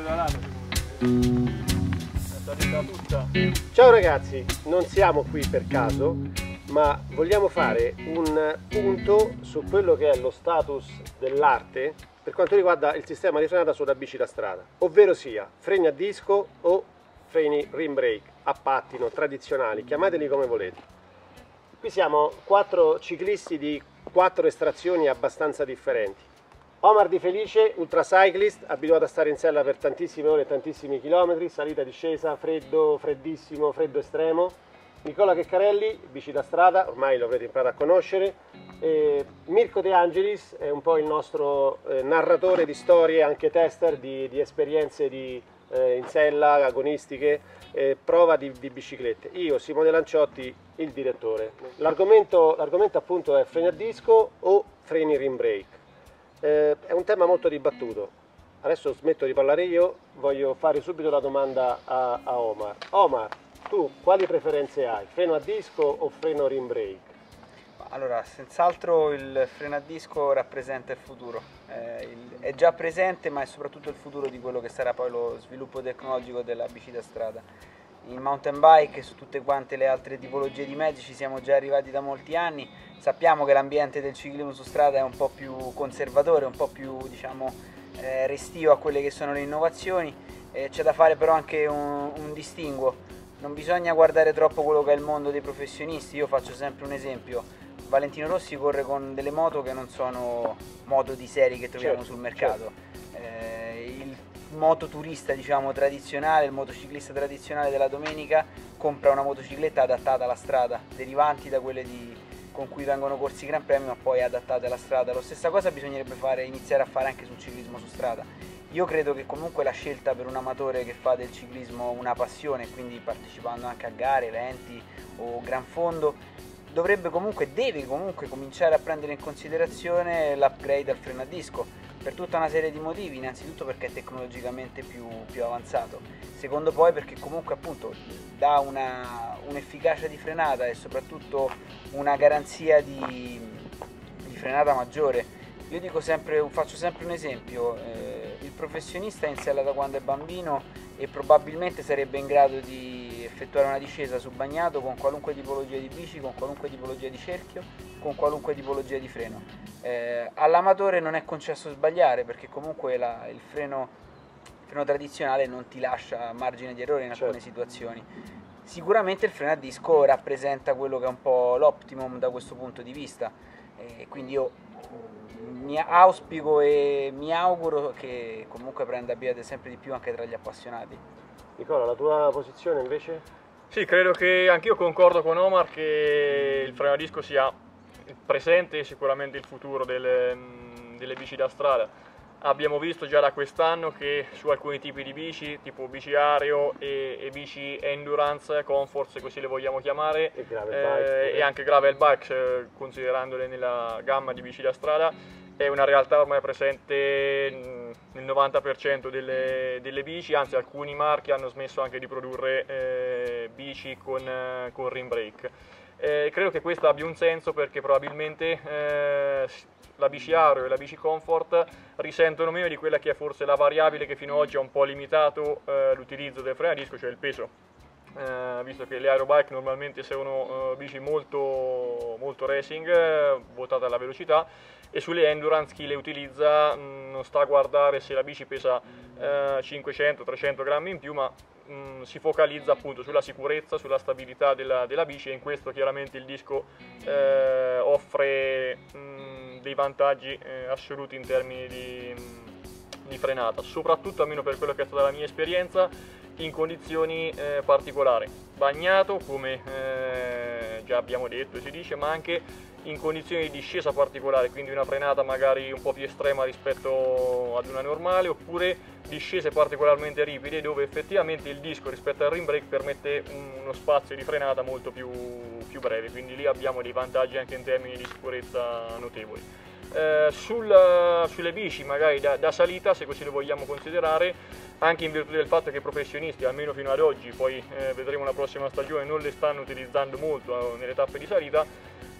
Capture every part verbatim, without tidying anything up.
Ciao ragazzi, non siamo qui per caso, ma vogliamo fare un punto su quello che è lo status dell'arte per quanto riguarda il sistema di frenata sulla bici da strada, ovvero sia freni a disco o freni rim brake, a pattino, tradizionali, chiamateli come volete. Qui siamo quattro ciclisti di quattro estrazioni abbastanza differenti. Omar Di Felice, ultracyclist, abituato a stare in sella per tantissime ore, tantissimi chilometri, salita, discesa, freddo, freddissimo, freddo estremo. Nicola Checcarelli, bici da strada, ormai lo avrete imparato a conoscere. E Mirko De Angelis è un po' il nostro eh, narratore di storie, anche tester di, di esperienze di, eh, in sella, agonistiche, eh, prova di, di biciclette. Io, Simone Lanciotti, il direttore. L'argomento appunto è freni a disco o freni rim brake. Eh, è un tema molto dibattuto. Adesso smetto di parlare io, voglio fare subito la domanda a, a Omar. Omar, tu quali preferenze hai? Freno a disco o freno rim brake? Allora, senz'altro il freno a disco rappresenta il futuro, eh, il, è già presente ma è soprattutto il futuro di quello che sarà poi lo sviluppo tecnologico della bici da strada. In mountain bike e su tutte quante le altre tipologie di mezzi ci siamo già arrivati da molti anni, sappiamo che l'ambiente del ciclismo su strada è un po' più conservatore, un po' più diciamo eh, restio a quelle che sono le innovazioni, eh, c'è da fare però anche un, un distinguo, non bisogna guardare troppo quello che è il mondo dei professionisti. Io faccio sempre un esempio: Valentino Rossi corre con delle moto che non sono moto di serie che troviamo certo, sul mercato, certo. eh, il mototurista diciamo tradizionale, il motociclista tradizionale della domenica compra una motocicletta adattata alla strada, derivanti da quelle di, con cui vengono corsi Gran Premio, ma poi adattate alla strada. Lo stessa cosa bisognerebbe fare, iniziare a fare anche sul ciclismo su strada. Io credo che comunque la scelta per un amatore che fa del ciclismo una passione, quindi partecipando anche a gare, eventi o gran fondo, dovrebbe comunque, deve comunque cominciare a prendere in considerazione l'upgrade al freno a disco per tutta una serie di motivi. Innanzitutto perché è tecnologicamente più, più avanzato, secondo poi perché comunque appunto dà un'efficacia di frenata e soprattutto una garanzia di, di frenata maggiore. Io dico sempre, faccio sempre un esempio, eh, il professionista è in sella da quando è bambino e probabilmente sarebbe in grado di effettuare una discesa su bagnato con qualunque tipologia di bici, con qualunque tipologia di cerchio, con qualunque tipologia di freno. Eh, all'amatore non è concesso sbagliare perché comunque la, il, freno, il freno tradizionale non ti lascia margine di errore in alcune certo. situazioni. Sicuramente il freno a disco rappresenta quello che è un po' l'optimum da questo punto di vista, e quindi io mi auspico e mi auguro che comunque prenda piede sempre di più anche tra gli appassionati. Nicola, la tua posizione invece? Sì, credo che anch'io concordo con Omar che il freno a disco sia il presente e sicuramente il futuro delle, delle bici da strada. Abbiamo visto già da quest'anno che su alcuni tipi di bici, tipo bici aereo e, e bici endurance, comfort se così le vogliamo chiamare, e, gravel eh, bike, e anche gravel bikes, eh, considerandole nella gamma di bici da strada, è una realtà ormai presente nel novanta per cento delle, delle bici, anzi alcuni marchi hanno smesso anche di produrre eh, bici con, eh, con rim brake. Eh, credo che questo abbia un senso perché probabilmente eh, la bici aero e la bici comfort risentono meno di quella che è forse la variabile che fino ad oggi ha un po' limitato eh, l'utilizzo del freno a disco, cioè il peso. Eh, visto che le aerobike normalmente sono uh, bici molto, molto racing, eh, votate alla velocità, e sulle endurance chi le utilizza mh, non sta a guardare se la bici pesa eh, cinquecento trecento grammi in più, ma mh, si focalizza appunto sulla sicurezza, sulla stabilità della, della bici, e in questo chiaramente il disco eh, offre mh, dei vantaggi eh, assoluti in termini di, mh, di frenata, soprattutto almeno per quello che è stata la mia esperienza, in condizioni eh, particolari, bagnato come eh, già abbiamo detto, si dice, ma anche in condizioni di discesa particolare, quindi una frenata magari un po' più estrema rispetto ad una normale, oppure discese particolarmente ripide dove effettivamente il disco rispetto al rim brake permette uno spazio di frenata molto più, più breve, quindi lì abbiamo dei vantaggi anche in termini di sicurezza notevoli. Eh, sul, sulle bici magari da, da salita, se così lo vogliamo considerare, anche in virtù del fatto che i professionisti, almeno fino ad oggi, poi eh, vedremo la prossima stagione, non le stanno utilizzando molto eh, nelle tappe di salita,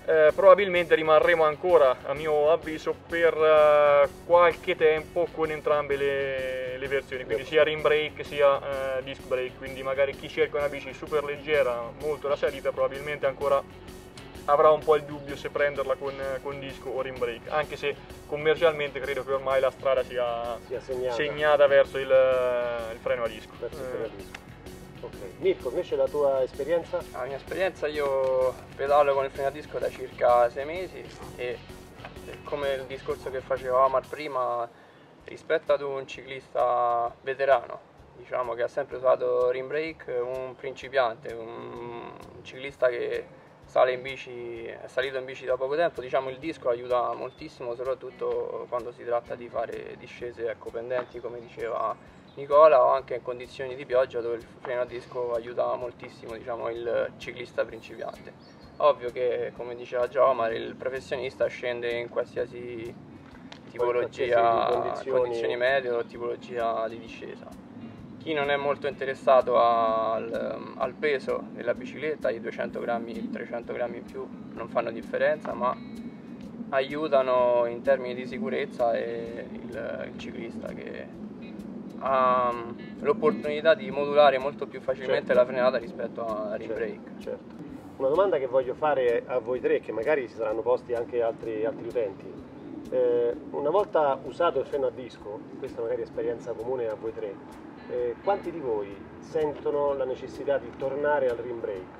Eh, probabilmente rimarremo ancora, a mio avviso, per uh, qualche tempo con entrambe le, le versioni, quindi sia rim brake sia uh, disc brake, quindi magari chi cerca una bici super leggera, molto da salita, probabilmente ancora avrà un po' il dubbio se prenderla con, con disco o rim brake, anche se commercialmente credo che ormai la strada sia, sia segnata. segnata verso il, il freno a disco. Verso il freno a disco. Okay. Mirko, invece la tua esperienza? La mia esperienza, io pedalo con il freno a disco da circa sei mesi e come il discorso che faceva Omar prima, rispetto ad un ciclista veterano, diciamo che ha sempre usato rim brake, un principiante, un ciclista che sale in bici, è salito in bici da poco tempo, diciamo il disco aiuta moltissimo, soprattutto quando si tratta di fare discese, ecco, pendenti, come diceva Nicola, o anche in condizioni di pioggia dove il freno a disco aiuta moltissimo, diciamo, il ciclista principiante. Ovvio che, come diceva già Omar, il professionista scende in qualsiasi tipologia, condizioni... condizioni meteo, tipologia di discesa. Chi non è molto interessato al, al peso della bicicletta, i duecento grammi, i trecento grammi in più non fanno differenza, ma aiutano in termini di sicurezza e il, il ciclista che ha l'opportunità di modulare molto più facilmente, certo, la frenata rispetto a rim brake. Certo, certo. Una domanda che voglio fare a voi tre, che magari si saranno posti anche altri, altri utenti. Eh, una volta usato il freno a disco, questa magari è esperienza comune a voi tre, eh, quanti di voi sentono la necessità di tornare al rim brake?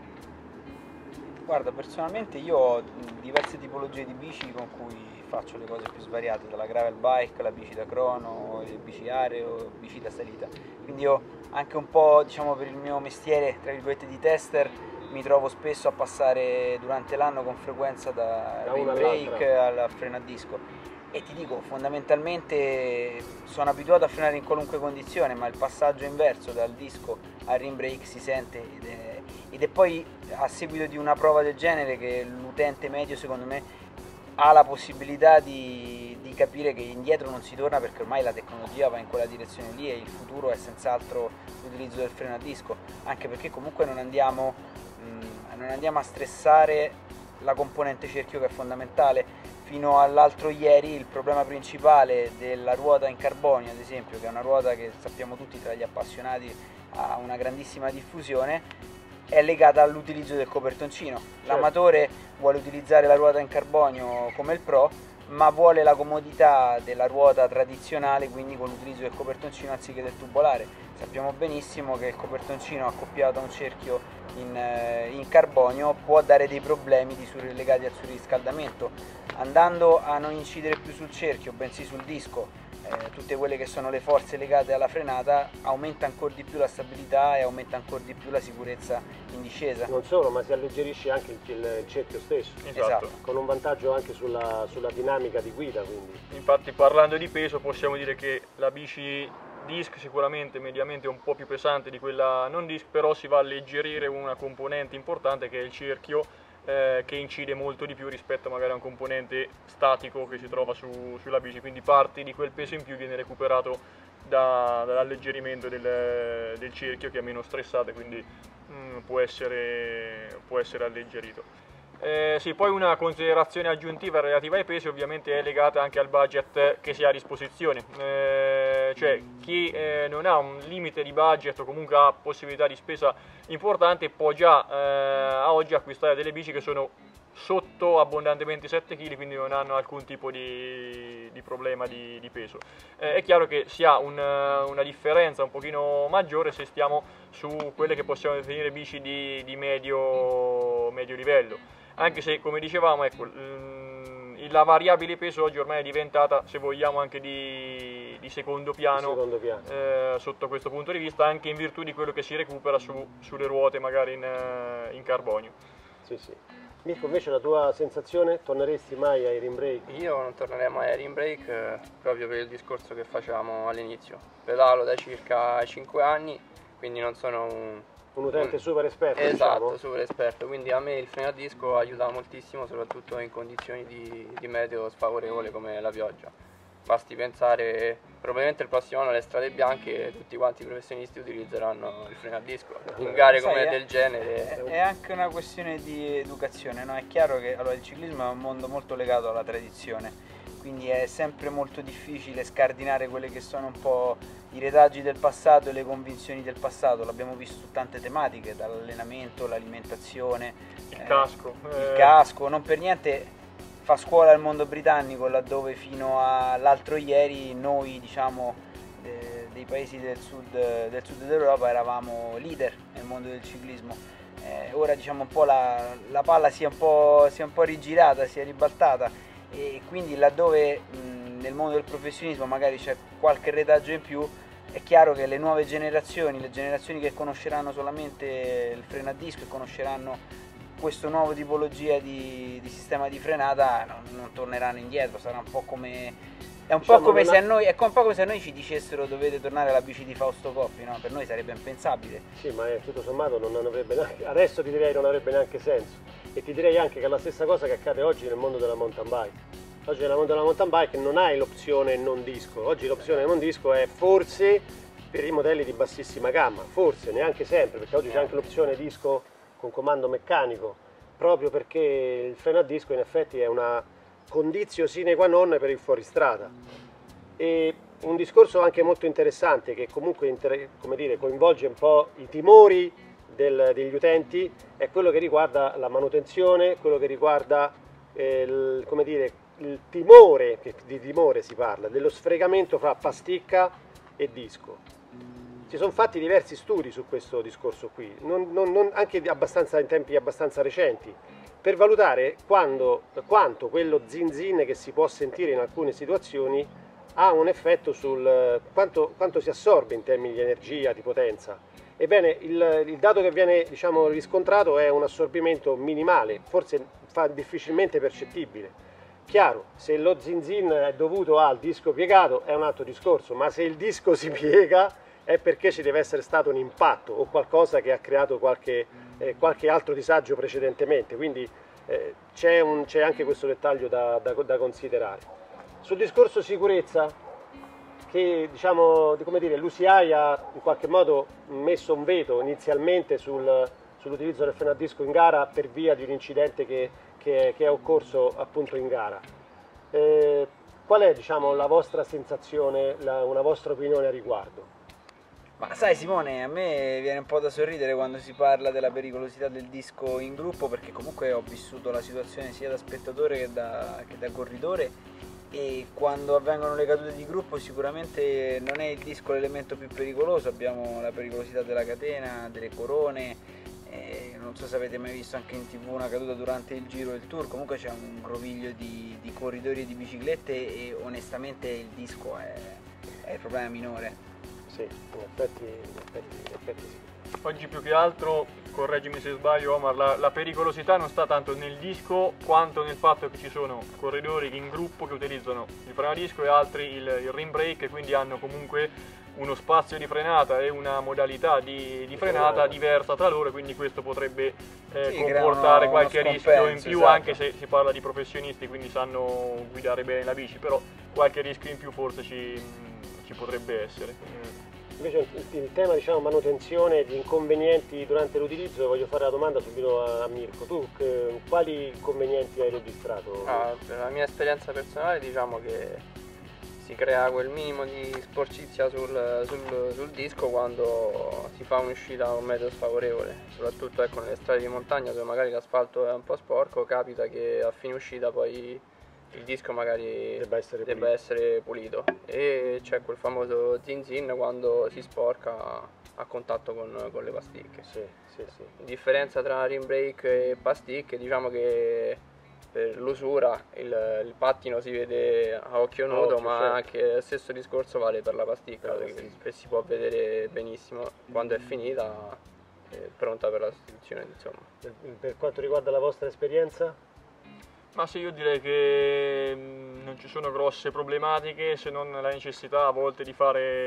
Guarda, personalmente io ho diverse tipologie di bici con cui faccio le cose più svariate, dalla gravel bike, la bici da crono, le bici aereo, bici da salita. Quindi io anche un po', diciamo, per il mio mestiere, tra virgolette, di tester, mi trovo spesso a passare durante l'anno con frequenza da, da rim brake al freno a disco. E ti dico, fondamentalmente sono abituato a frenare in qualunque condizione, ma il passaggio inverso dal disco al rim brake si sente ed è, ed è poi a seguito di una prova del genere che l'utente medio, secondo me, ha la possibilità di, di capire che indietro non si torna, perché ormai la tecnologia va in quella direzione lì e il futuro è senz'altro l'utilizzo del freno a disco, anche perché comunque non andiamo, mh, non andiamo a stressare la componente cerchio, che è fondamentale. Fino all'altro ieri il problema principale della ruota in carbonio, ad esempio, che è una ruota che sappiamo tutti tra gli appassionati ha una grandissima diffusione, è legata all'utilizzo del copertoncino. L'amatore vuole utilizzare la ruota in carbonio come il pro, ma vuole la comodità della ruota tradizionale, quindi con l'utilizzo del copertoncino anziché del tubolare. Sappiamo benissimo che il copertoncino accoppiato a un cerchio in, in carbonio può dare dei problemi di sur- legati al surriscaldamento. Andando a non incidere più sul cerchio, bensì sul disco, eh, tutte quelle che sono le forze legate alla frenata, aumenta ancora di più la stabilità e aumenta ancora di più la sicurezza in discesa. Non solo, ma si alleggerisce anche il, il cerchio stesso, esatto, con un vantaggio anche sulla, sulla dinamica di guida. Quindi. Infatti, parlando di peso, possiamo dire che la bici disc sicuramente mediamente è un po' più pesante di quella non disc, però si va a alleggerire una componente importante che è il cerchio, eh, che incide molto di più rispetto magari a un componente statico che si trova su, sulla bici, quindi parte di quel peso in più viene recuperato da, dall'alleggerimento del, del cerchio, che è meno stressato e quindi mh, può essere, può essere alleggerito. Eh, sì, poi una considerazione aggiuntiva relativa ai pesi ovviamente è legata anche al budget che si ha a disposizione, eh, cioè chi eh, non ha un limite di budget o comunque ha possibilità di spesa importante può già eh, a oggi acquistare delle bici che sono sotto abbondantemente sette chili, quindi non hanno alcun tipo di, di problema di, di peso. Eh, è chiaro che si ha un, una differenza un pochino maggiore se stiamo su quelle che possiamo definire bici di, di medio, medio livello. Anche se, come dicevamo, ecco, la variabile peso oggi ormai è diventata, se vogliamo, anche di, di secondo piano, secondo piano. Eh, sotto questo punto di vista, anche in virtù di quello che si recupera su, sulle ruote magari in, in carbonio. Sì, sì. Mirko, invece la tua sensazione? Torneresti mai ai rim brake? Io non tornerei mai ai rim brake, eh, proprio per il discorso che facevamo all'inizio. Pedalo da circa cinque anni, quindi non sono un... Un utente un... super esperto, esatto, diciamo. super esperto, quindi a me il freno a disco aiuta moltissimo, soprattutto in condizioni di, di meteo sfavorevole come la pioggia. basti pensare, probabilmente il prossimo anno alle strade bianche tutti quanti i professionisti utilizzeranno il freno a disco, in gare come Sai, del è, genere. È anche una questione di educazione, no? È chiaro che allora, il ciclismo è un mondo molto legato alla tradizione, quindi è sempre molto difficile scardinare quelle che sono un po' i retaggi del passato e le convinzioni del passato. L'abbiamo visto su tante tematiche, dall'allenamento, l'alimentazione, Il eh, casco. il eh, casco, non per niente fa scuola al mondo britannico, laddove fino all'altro ieri noi, diciamo, eh, dei paesi del sud, del sud d'Europa eravamo leader nel mondo del ciclismo. Eh, ora diciamo un po' la, la palla si è un po', si è un po' rigirata, si è ribaltata, e quindi laddove mh, nel mondo del professionismo magari c'è qualche retaggio in più, è chiaro che le nuove generazioni, le generazioni che conosceranno solamente il freno a disco e conosceranno questo nuovo tipologia di, di sistema di frenata non, non torneranno indietro, sarà un po' come è un Diciamo po' come non se ha- a noi è un po' come se a noi ci dicessero dovete tornare alla bici di Fausto Coppi, no? Per noi sarebbe impensabile. Sì, ma eh, tutto sommato non avrebbe neanche, adesso ti direi non avrebbe neanche senso. E ti direi anche che è la stessa cosa che accade oggi nel mondo della mountain bike. Oggi nel mondo della mountain bike non hai l'opzione non disco. Oggi l'opzione non disco è forse per i modelli di bassissima gamma, forse, neanche sempre, perché oggi c'è anche l'opzione disco con comando meccanico, proprio perché il freno a disco in effetti è una condizio sine qua non per il fuoristrada. E un discorso anche molto interessante che comunque inter- come dire, coinvolge un po' i timori del- degli utenti è quello che riguarda la manutenzione, quello che riguarda eh, il, come dire, il timore, che di timore si parla, dello sfregamento fra pasticca e disco. Si sono fatti diversi studi su questo discorso qui, non- non- non- anche di abbastanza, in tempi abbastanza recenti, per valutare quando- quanto quello zin zin che si può sentire in alcune situazioni ha un effetto sul quanto, quanto si assorbe in termini di energia, di potenza. Ebbene, il, il dato che viene, diciamo, riscontrato è un assorbimento minimale, forse fa difficilmente percettibile. Chiaro, se lo zin zin è dovuto al disco piegato è un altro discorso, ma se il disco si piega è perché ci deve essere stato un impatto o qualcosa che ha creato qualche, eh, qualche altro disagio precedentemente, quindi eh, c'è, un- c'è anche questo dettaglio da, da- da considerare. Sul discorso sicurezza, che diciamo, di- come dire, l'U C I ha in qualche modo messo un veto inizialmente sul- sull'utilizzo del freno a disco in gara per via di un incidente che, che- che è occorso appunto in gara. Eh, qual è, diciamo, la vostra sensazione, la- una vostra opinione a riguardo? Ma sai Simone, a me viene un po' da sorridere quando si parla della pericolosità del disco in gruppo, perché comunque ho vissuto la situazione sia da spettatore che da, che da corridore, e quando avvengono le cadute di gruppo sicuramente non è il disco l'elemento più pericoloso, abbiamo la pericolosità della catena, delle corone, eh, non so se avete mai visto anche in tv una caduta durante il Giro del Tour, comunque c'è un groviglio di, di corridori e di biciclette e onestamente il disco è, è il problema minore. Sì, in effetti, in effetti, in effetti sì. Oggi più che altro, correggimi se sbaglio Omar, la, la pericolosità non sta tanto nel disco quanto nel fatto che ci sono corridori in gruppo che utilizzano il freno a disco e altri il, il rim brake, e quindi hanno comunque uno spazio di frenata e una modalità di, di frenata diversa tra loro, quindi questo potrebbe eh, Sì, comportare creano qualche uno rischio in scompenso, più, esatto. anche se si parla di professionisti, quindi sanno guidare bene la bici, però qualche rischio in più forse ci, ci potrebbe essere. Invece il, il tema, diciamo, manutenzione di inconvenienti durante l'utilizzo, voglio fare la domanda subito a, a Mirko. Tu che- quali inconvenienti hai registrato? Ah, per la mia esperienza personale diciamo che si crea quel minimo di sporcizia sul, sul- sul disco quando si fa un'uscita a un meteo sfavorevole, soprattutto ecco, nelle strade di montagna dove magari l'asfalto è un po' sporco, capita che a fine uscita poi il disco magari Debba essere debba pulito. essere pulito e c'è quel famoso zin zin quando si sporca a contatto con, con le pasticche. Sì, sì, sì. La differenza tra rim brake e pasticche, diciamo che per l'usura il, il pattino si vede a occhio A nudo, occhio, ma certo. anche lo stesso discorso vale per la pasticca, Per la perché pasticca. si può vedere benissimo quando è finita, è pronta per la sostituzione, insomma. Per, per quanto riguarda la vostra esperienza? Ma sì, io direi che mh, non ci sono grosse problematiche, se non la necessità a volte di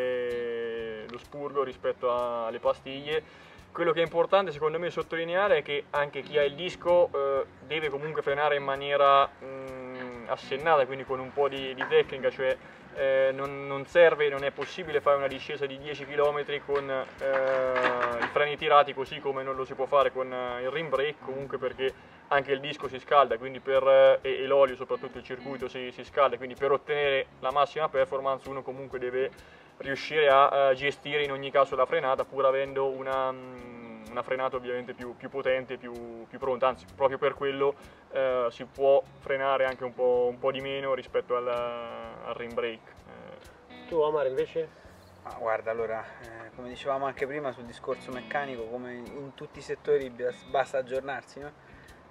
fare lo spurgo rispetto a- alle pastiglie. Quello che è importante secondo me sottolineare è che anche chi ha il disco eh, deve comunque frenare in maniera mh, assennata, quindi con un po' di, di tecnica, cioè eh, non, non serve, non è possibile fare una discesa di dieci chilometri con eh, i freni tirati, così come non lo si può fare con il rim brake, comunque, perché anche il disco si scalda, quindi per, e, e l'olio, soprattutto il circuito, si, si scalda, quindi per ottenere la massima performance uno comunque deve riuscire a, a gestire in ogni caso la frenata, pur avendo una, una frenata ovviamente più, più potente, più, più pronta, anzi proprio per quello eh, si può frenare anche un po', un po' di meno rispetto al, al rim brake. Eh. Tu Omar invece? Ah, guarda, allora, eh, come dicevamo anche prima sul discorso meccanico, come in tutti i settori basta aggiornarsi, no?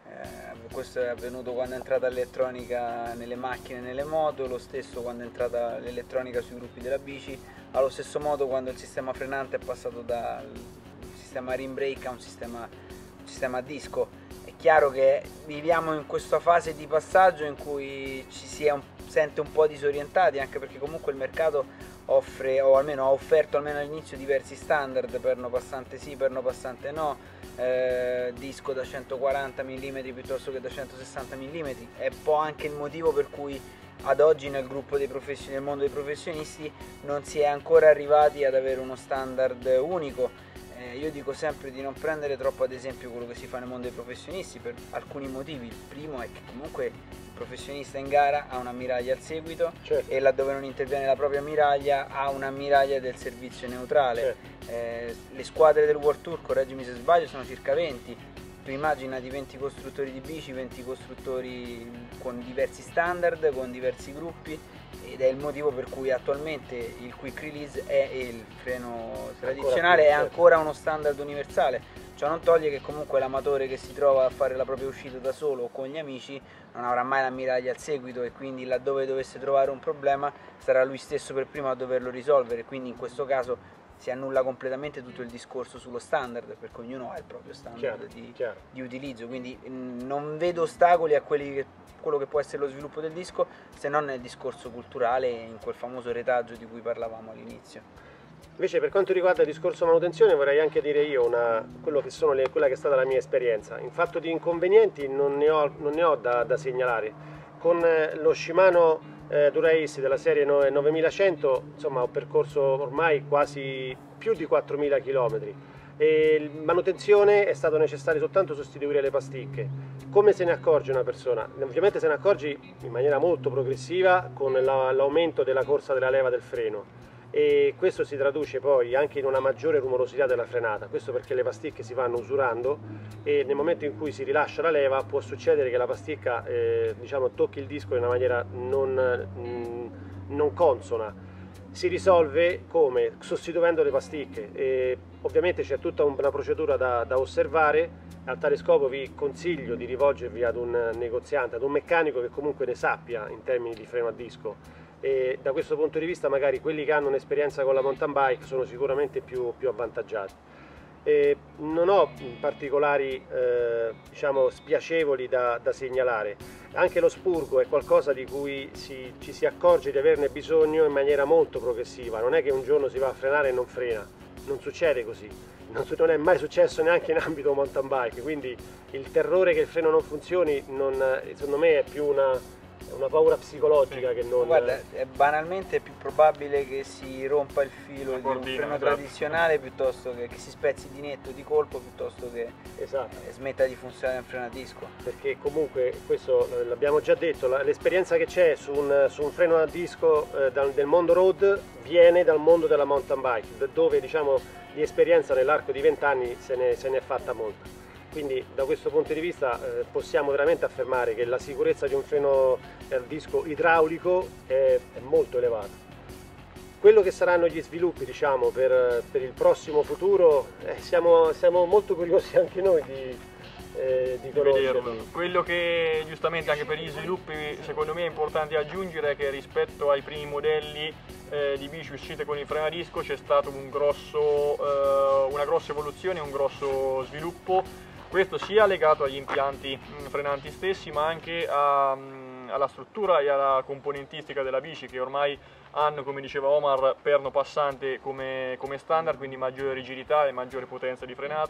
Eh, questo è avvenuto quando è entrata l'elettronica nelle macchine e nelle moto, lo stesso quando è entrata l'elettronica sui gruppi della bici, allo stesso modo quando il sistema frenante è passato dal sistema rim brake a un sistema, un sistema a disco. È chiaro che viviamo in questa fase di passaggio in cui ci si è un, sente un po' disorientati, anche perché comunque il mercato offre, o almeno ha offerto almeno all'inizio, diversi standard, perno passante sì, perno passante no, eh, disco da centoquaranta millimetri piuttosto che da centosessanta millimetri. È un po' anche il motivo per cui ad oggi nel gruppo dei professionisti, nel mondo dei professionisti, non si è ancora arrivati ad avere uno standard unico. Eh, io dico sempre di non prendere troppo ad esempio quello che si fa nel mondo dei professionisti, per alcuni motivi. Il primo è che comunque il professionista in gara ha un'ammiraglia al seguito, certo, e laddove non interviene la propria ammiraglia ha un'ammiraglia del servizio neutrale. Certo. Eh, le squadre del World Tour, correggimi se sbaglio, sono circa venti. Tu immagina di venti costruttori di bici, venti costruttori con diversi standard, con diversi gruppi, ed è il motivo per cui attualmente il quick release è il freno tradizionale, è ancora uno standard universale. Ciò non toglie che comunque l'amatore che si trova a fare la propria uscita da solo o con gli amici non avrà mai l'ammiraglia al seguito, e quindi laddove dovesse trovare un problema sarà lui stesso per primo a doverlo risolvere. Quindi in questo caso si annulla completamente tutto il discorso sullo standard, perché ognuno ha il proprio standard chiaro, di, chiaro. di utilizzo, quindi mh, non vedo ostacoli a quelli che, quello che può essere lo sviluppo del disco, se non nel discorso culturale, in quel famoso retaggio di cui parlavamo all'inizio. Invece per quanto riguarda il discorso manutenzione vorrei anche dire io una, quello che sono le, quella che è stata la mia esperienza. In fatto di inconvenienti non ne ho, non ne ho da, da segnalare. Con eh, lo Shimano eh, Dura-Ace della serie novemilacento, insomma, ho percorso ormai quasi più di quattromila chilometri e la manutenzione è stato necessario soltanto sostituire le pasticche. Come se ne accorge una persona? Ovviamente se ne accorgi in maniera molto progressiva con l'aumento della corsa della leva del freno, e questo si traduce poi anche in una maggiore rumorosità della frenata. Questo perché le pasticche si vanno usurando e nel momento in cui si rilascia la leva può succedere che la pasticca eh, diciamo, tocchi il disco in una maniera non, mh, non consona. Si risolve come? Sostituendo le pasticche, e ovviamente c'è tutta una procedura da, da osservare. A tale scopo vi consiglio di rivolgervi ad un negoziante, ad un meccanico che comunque ne sappia in termini di freno a disco, e da questo punto di vista magari quelli che hanno un'esperienza con la mountain bike sono sicuramente più, più avvantaggiati. E non ho particolari eh, diciamo, spiacevoli da, da segnalare. Anche lo spurgo è qualcosa di cui si, ci si accorge di averne bisogno in maniera molto progressiva. Non è che un giorno si va a frenare e non frena, non succede così, non, non è mai successo neanche in ambito mountain bike, quindi il terrore che il freno non funzioni non, secondo me è più una una paura psicologica che non... Guarda, è banalmente è più probabile che si rompa il filo di un freno esatto. tradizionale piuttosto che, che si spezzi di netto di colpo, piuttosto che esatto. eh, smetta di funzionare un freno a disco. Perché comunque, questo l'abbiamo già detto, l'esperienza che c'è su un, su un freno a disco eh, dal, del mondo road viene dal mondo della mountain bike, dove diciamo di esperienza nell'arco di vent'anni se ne, se ne è fatta molta. Quindi da questo punto di vista eh, possiamo veramente affermare che la sicurezza di un freno a disco idraulico è, è molto elevata. Quello che saranno gli sviluppi diciamo, per, per il prossimo futuro, eh, siamo, siamo molto curiosi anche noi di, eh, di conoscerli. Quello che giustamente anche per gli sviluppi secondo me è importante aggiungere è che rispetto ai primi modelli eh, di bici uscite con il freno a disco c'è stata un grosso, eh, una grossa evoluzione, un grosso sviluppo. Questo sia legato agli impianti frenanti stessi, ma anche a, alla struttura e alla componentistica della bici, che ormai hanno, come diceva Omar, perno passante come, come standard, quindi maggiore rigidità e maggiore potenza di frenata,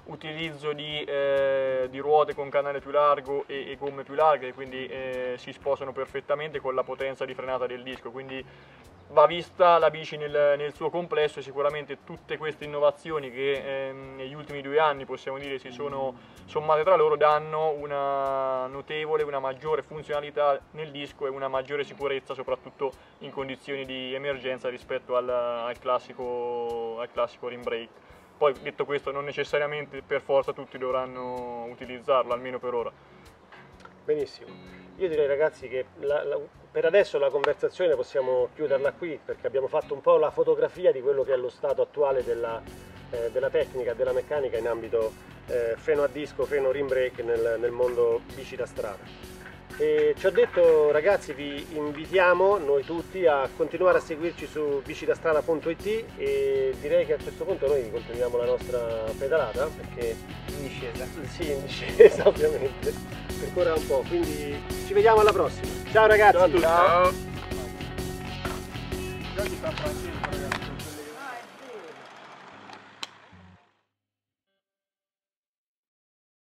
utilizzo di, eh, di ruote con canale più largo e, e gomme più larghe, quindi eh, si sposano perfettamente con la potenza di frenata del disco, quindi va vista la bici nel, nel suo complesso, e sicuramente tutte queste innovazioni che ehm, negli ultimi due anni possiamo dire si sono sommate tra loro danno una notevole, una maggiore funzionalità nel disco e una maggiore sicurezza, soprattutto in condizioni di emergenza rispetto al, al classico, al classico rim brake. Poi, detto questo, non necessariamente per forza tutti dovranno utilizzarlo, almeno per ora. Benissimo. Io direi, ragazzi, che la, la, per adesso la conversazione possiamo chiuderla qui, perché abbiamo fatto un po' la fotografia di quello che è lo stato attuale della, eh, della tecnica, della meccanica in ambito eh, freno a disco, freno rim brake nel, nel mondo bici da strada. E ci ho detto, ragazzi, vi invitiamo noi tutti a continuare a seguirci su bicidastrada punto it, e direi che a questo punto noi continuiamo la nostra pedalata, perché In discesa. sì, in discesa ovviamente, per ancora un po', quindi ci vediamo alla prossima. Ciao ragazzi! Ciao a tutti! Ciao. Ciao.